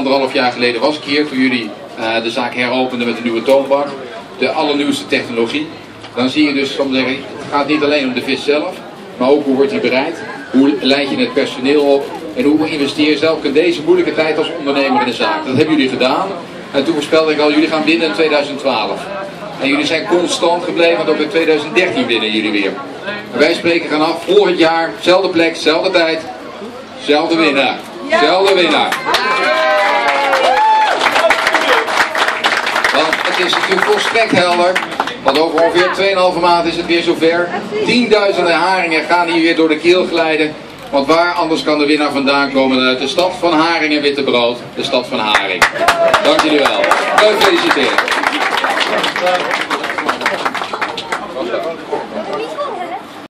anderhalf jaar geleden was een keer, toen jullie de zaak heropenden met de nieuwe toonbank, de allernieuwste technologie. Dan zie je dus, het gaat niet alleen om de vis zelf, maar ook hoe wordt die bereid, hoe leid je het personeel op en hoe investeer je zelf in deze moeilijke tijd als ondernemer in de zaak. Dat hebben jullie gedaan en toen voorspelde ik al, jullie gaan winnen in 2012. En jullie zijn constant gebleven, want ook in 2013 winnen jullie weer. En wij spreken vanaf volgend jaar, zelfde plek, zelfde tijd, zelfde winnaar. Zelfde winnaar. Want het is natuurlijk volstrekt helder, want over ongeveer 2,5 maand is het weer zover. Tienduizenden haringen gaan hier weer door de keel glijden. Want waar anders kan de winnaar vandaan komen dan uit de stad van haring en witte brood, de stad van Haring. Dank jullie wel. Gefeliciteerd.